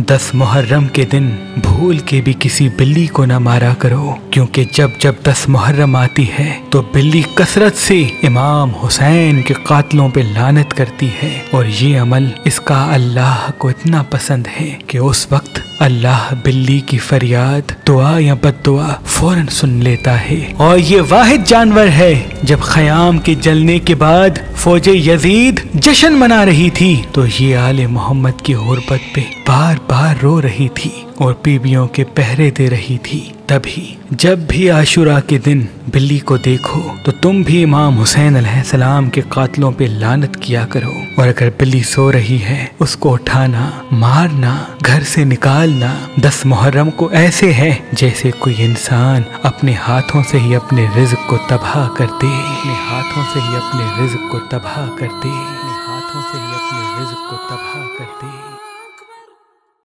10 محرم کے دن بھول کے بھی کسی بلی کو نہ مارا کرو، کیونکہ جب 10 محرم آتی ہے تو بلی کثرت سے امام حسین کے قاتلوں پہ لعنت کرتی ہے، اور یہ عمل اس کا اللہ کو اتنا پسند ہے کہ اس وقت اللہ بلی کی فریاد، دعا یا بد دعا فوراً سن لیتا ہے۔ اور یہ واحد جانور ہے جب خیام کے جلنے کے بعد فوج یزید جشن منا رہی تھی تو یہ آل محمد کی غربت پہ بار بار رو رہی تھی اور بیویوں کے پہرے دے رہی تھی۔ تبھی جب بھی عاشورہ کے دن بلی کو دیکھو تو تم بھی امام حسین علیہ السلام کے قاتلوں پہ لعنت کیا کرو، اور اگر بلی سو رہی ہے اس کو اٹھانا، مارنا، گھر سے نکالنا 10 محرم کو ایسے ہے جیسے کوئی انسان اپنے ہاتھوں سے ہی اپنے رزق کو تباہ کر دے، اپنے ہاتھوں سے ہی اپنے رزق کو تباہ کر دے، اپنے ہاتھوں سے ہی اپنے رزق کو تباہ